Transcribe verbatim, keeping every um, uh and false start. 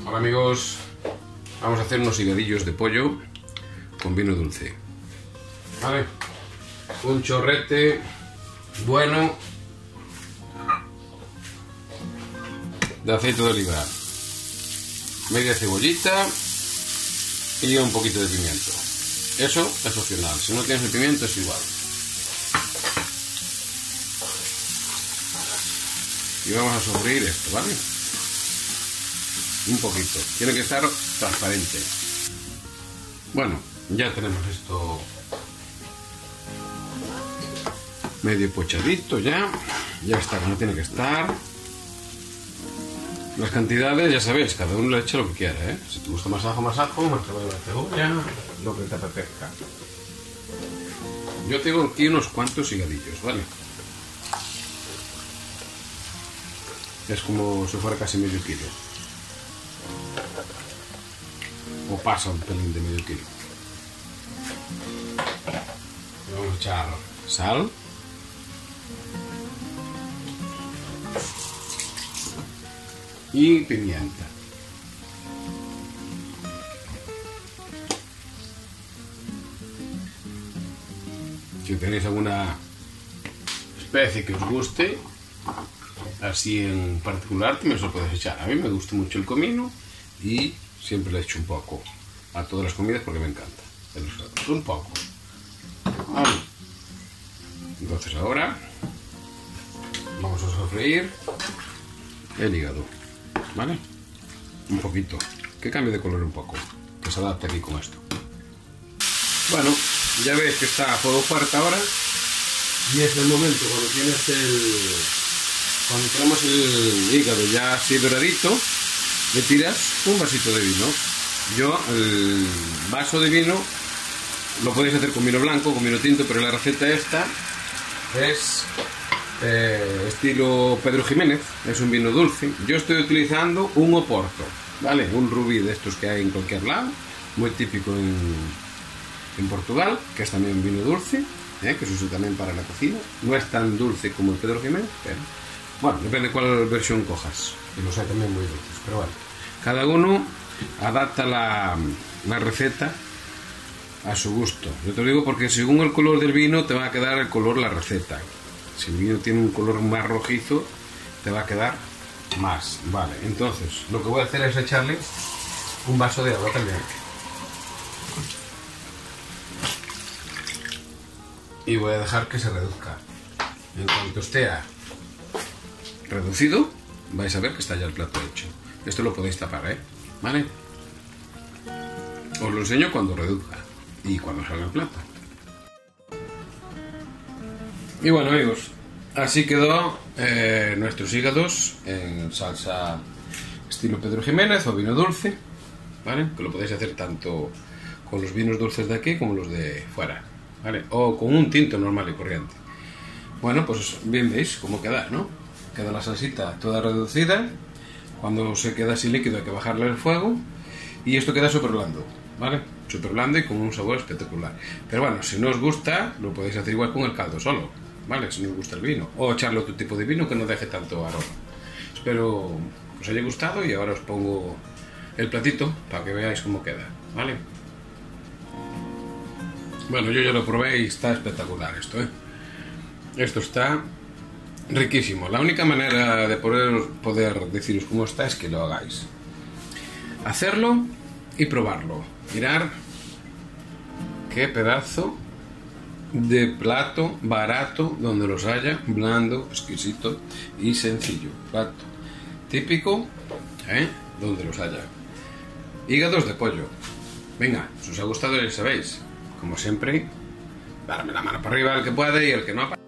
Hola amigos, vamos a hacer unos higadillos de pollo con vino dulce. Vale, un chorrete bueno de aceite de oliva, media cebollita y un poquito de pimiento. Eso es opcional, si no tienes el pimiento es igual. Y vamos a sofreír esto, ¿vale? Un poquito, tiene que estar transparente. Bueno, ya tenemos esto medio pochadito ya, ya está como tiene que estar. Las cantidades ya sabéis, cada uno le echa lo que quiera, ¿eh? Si te gusta más ajo, más ajo, más cebolla, lo que te apetezca. Yo tengo aquí unos cuantos higadillos, ¿vale? Es como si fuera casi medio kilo. O pasa un pelín de medio kilo. Le vamos a echar sal. Y pimienta. Si tenéis alguna especie que os guste, así en particular, también os lo podéis echar. A mí me gusta mucho el comino y siempre le echo un poco a todas las comidas porque me encanta. Un poco. Vale. Entonces ahora vamos a sofreír el hígado, ¿vale? Un poquito, que cambie de color un poco, que se adapte aquí con esto. Bueno, ya veis que está a fuego fuerte ahora y es el momento cuando tienes el cuando tenemos el hígado ya así doradito, le tiras un vasito de vino. Yo el vaso de vino lo podéis hacer con vino blanco, con vino tinto, pero la receta esta es eh, estilo Pedro Jiménez, es un vino dulce. Yo estoy utilizando un Oporto, ¿vale? Un rubí de estos que hay en cualquier lado, muy típico en, en Portugal, que es también vino dulce, ¿eh? Que se usa también para la cocina. No es tan dulce como el Pedro Jiménez, pero bueno, depende de cuál versión cojas, y los hay también muy dulces, pero bueno, cada uno adapta la, la receta a su gusto. Yo te lo digo porque según el color del vino te va a quedar el color la receta. Si el vino tiene un color más rojizo, te va a quedar más. Vale, entonces lo que voy a hacer es echarle un vaso de agua también. Y voy a dejar que se reduzca. En cuanto esté reducido, vais a ver que está ya el plato hecho. Esto lo podéis tapar, ¿eh? ¿Vale? Os lo enseño cuando reduzca y cuando salga el plato. Y bueno amigos, así quedó eh, nuestros hígados en salsa estilo Pedro Jiménez o vino dulce, ¿vale? Que lo podéis hacer tanto con los vinos dulces de aquí como los de fuera, ¿vale? O con un tinto normal y corriente. Bueno, pues bien veis cómo queda, ¿no? Queda la salsita toda reducida. Cuando se queda así líquido hay que bajarle el fuego y esto queda súper blando, ¿vale? Súper blando y con un sabor espectacular. Pero bueno, si no os gusta, lo podéis hacer igual con el caldo solo, ¿vale? Si no os gusta el vino. O echarle otro tipo de vino que no deje tanto aroma. Espero que os haya gustado y ahora os pongo el platito para que veáis cómo queda, ¿vale? Bueno, yo ya lo probé y está espectacular esto, ¿eh? Esto está riquísimo. La única manera de poder, poder deciros cómo está es que lo hagáis. Hacerlo y probarlo. Mirar qué pedazo de plato barato donde los haya, blando, exquisito y sencillo. Plato típico, ¿eh? Donde los haya. Hígados de pollo. Venga, si os ha gustado ya sabéis, como siempre, darme la mano para arriba el que puede y el que no.